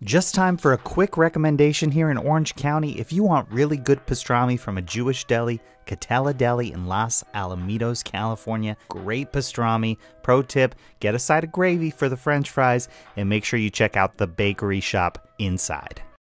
Just time for a quick recommendation here in Orange County. If you want really good pastrami from a Jewish deli, Katella Deli in Los Alamitos, California. Great pastrami. Pro tip, get a side of gravy for the french fries and make sure you check out the bakery shop inside.